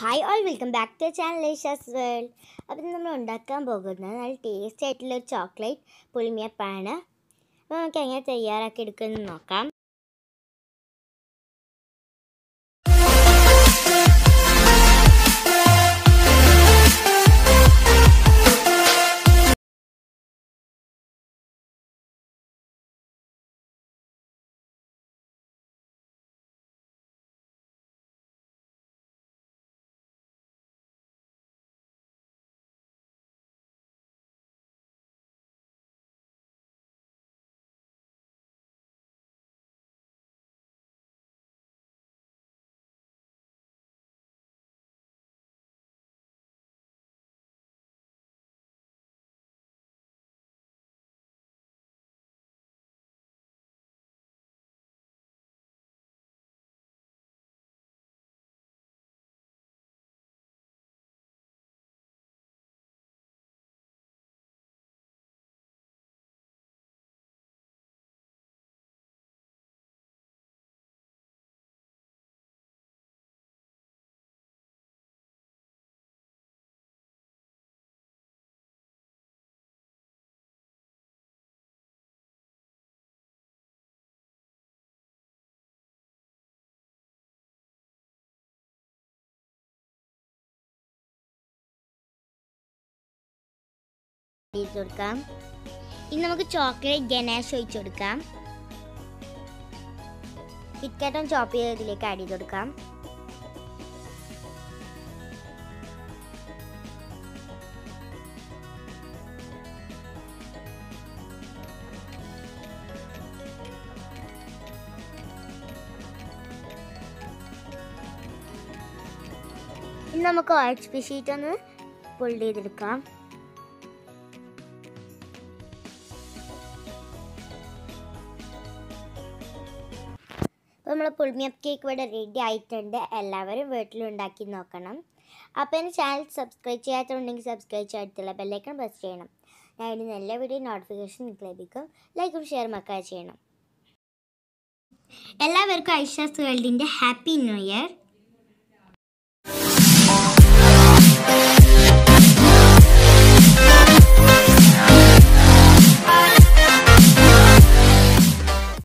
Hi all welcome back to channel Asia's world. Appam നമ്മൾ ഉണ്ടാക്കാൻ പോകുന്നത് നല്ല ടേസ്റ്റി ആയിട്ടുള്ളൊരു ചോക്ലേറ്റ് പുളിമിയപ്പാണ്. അപ്പോൾ നമുക്ക് എങ്ങനെ തയ്യാറാക്കി എടുക്കുമെന്ന് നോക്കാം. കൊടുക്കാം. ഇനി നമുക്ക് ചോക്ലേറ്റ് ഗനാഷ് ഒഴിച്ചു കൊടുക്കാം. കിറ്റ്കാറ്റും ചോപ്പ് ചെയ്തതിലേക്ക് ആഡ് ചെയ്ത് കൊടുക്കാം. ഇനി നമുക്ക് OHP ഷീറ്റ് ഒന്ന് ഫോൾഡ് ചെയ്തെടുക്കാം. അപ്പോൾ നമ്മൾ പുളിമിയപ്പ് കേക്ക് ഇവിടെ റെഡി ആയിട്ടുണ്ട്. എല്ലാവരും വീട്ടിലുണ്ടാക്കി നോക്കണം. അപ്പോൾ എൻ്റെ ചാനൽ സബ്സ്ക്രൈബ് ചെയ്യാത്തതുണ്ടെങ്കിൽ സബ്സ്ക്രൈബ് ചെയ്തിട്ടുള്ള ബെല്ലൈക്കൺ പ്രസ് ചെയ്യണം. ഞാൻ ഇടുന്ന എല്ലാ വീഡിയോ നോട്ടിഫിക്കേഷൻ നിങ്ങൾക്ക് ലഭിക്കും. ലൈക്കും ഷെയറും ഒക്കെ ചെയ്യണം. എല്ലാവർക്കും ഐഷാസ് വേൾഡിൻ്റെ ഹാപ്പി ന്യൂ ഇയർ.